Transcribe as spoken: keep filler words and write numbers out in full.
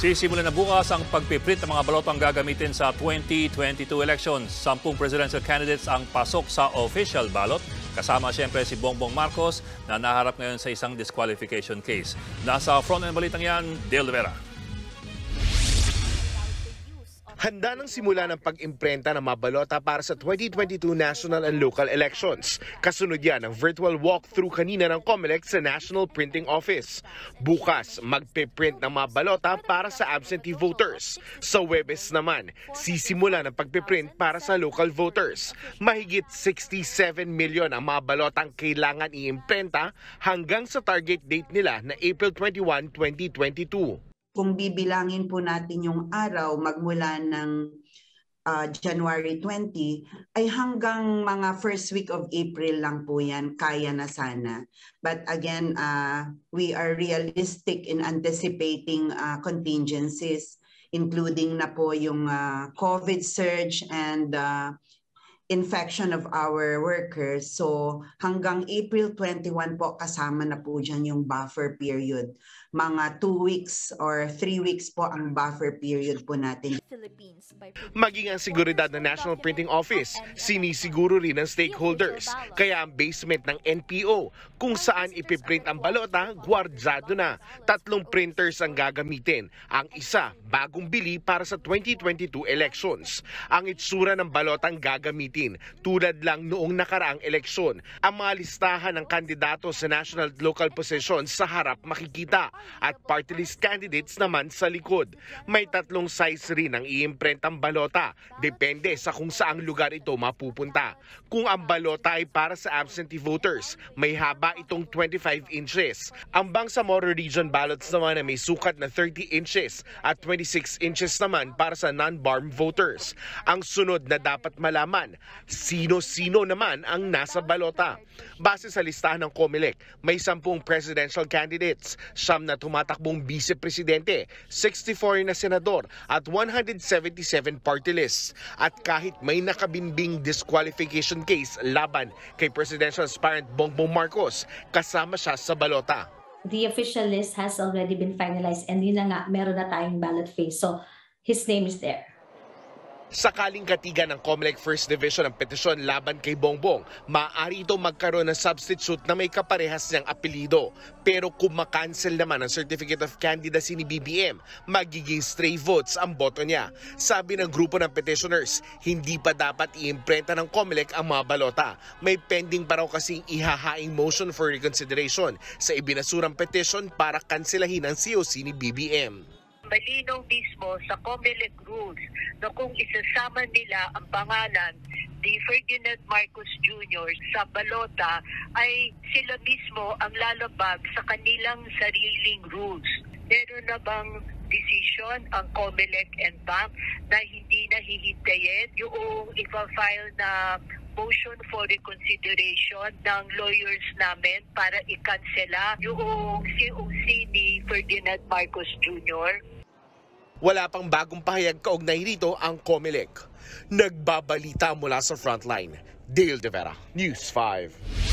Sisimulan na bukas ang pagpiprint ng mga balotang gagamitin sa twenty twenty-two elections. Sampung presidential candidates ang pasok sa official ballot. Kasama siyempre si Bongbong Marcos na naharap ngayon sa isang disqualification case. Nasa front ng balitang yan, Dale Vera. Handa ng simula ng pag-imprenta ng mga balota para sa twenty twenty-two national and local elections. Kasunod yan ang virtual walkthrough kanina ng COMELEC sa National Printing Office. Bukas, magpe-print ng mga balota para sa absentee voters. Sa Huwebes naman, sisimula ng pagpe-print para sa local voters. Mahigit sixty-seven milyon ang mga balotang kailangan i-imprenta hanggang sa target date nila na April twenty-first, twenty twenty-two. Kung bibilangin po natin yung araw magmula ng uh, January twentieth, ay hanggang mga first week of April lang po yan, kaya na sana. But again, uh, we are realistic in anticipating uh, contingencies, including na po yung uh, COVID surge and uh, infection of our workers. So hanggang April twenty-first po kasama na po dyan yung buffer period. Mga two weeks or three weeks po ang buffer period po natin. Maging ang seguridad ng National Printing Office, sinisiguro rin ng stakeholders. Kaya ang basement ng N P O, kung saan ipiprint ang balota, gwardyado na. Tatlong printers ang gagamitin. Ang isa, bagong bili para sa twenty twenty-two elections. Ang itsura ng balotang gagamitin, tulad lang noong nakaraang eleksyon. Ang mga listahan ng kandidato sa national at local positions sa harap makikita. At party list candidates naman sa likod. May tatlong size rin ang i-imprentang balota. Depende sa kung saang lugar ito mapupunta. Kung ang balota ay para sa absentee voters, may haba itong twenty-five inches. Ang Bangsamoro Region ballots naman ay may sukat na thirty inches at twenty-six inches naman para sa non-barm voters. Ang sunod na dapat malaman, sino-sino naman ang nasa balota. Base sa listahan ng COMELEC, may sampung presidential candidates, siyam na tumatakbong vice-presidente, sixty-four na senador at one hundred seventy-seven party lists. At kahit may nakabinbing disqualification case laban kay presidential aspirant Bongbong Marcos, kasama siya sa balota. The official list has already been finalized and yun na nga, meron na tayong ballot phase. So his name is there. Sakaling katigan ng COMELEC First Division ang petisyon laban kay Bongbong, maaari ito magkaroon ng substitute na may kaparehas niyang apelido. Pero kung makancel naman ang Certificate of Candidacy ni B B M, magiging stray votes ang boto niya. Sabi ng grupo ng petitioners, hindi pa dapat i-imprenta ng COMELEC ang mga balota. May pending pa raw kasing ihahaing motion for reconsideration sa ibinasurang petition para kanselahin ang C O C ni B B M. Malinaw mismo sa COMELEC rules na kung isasama nila ang pangalan ni Ferdinand Marcos Junior sa balota ay sila mismo ang lalabag sa kanilang sariling rules. Meron na bang decision ang COMELEC and B A M na hindi nahihintayin yung ipa-file na motion for reconsideration ng lawyers namin para ikansela yung C O C ni Ferdinand Marcos Junior? Wala pang bagong pahayag kaugnay rito ang COMELEC. Nagbabalita mula sa frontline, Dale De Vera, News five.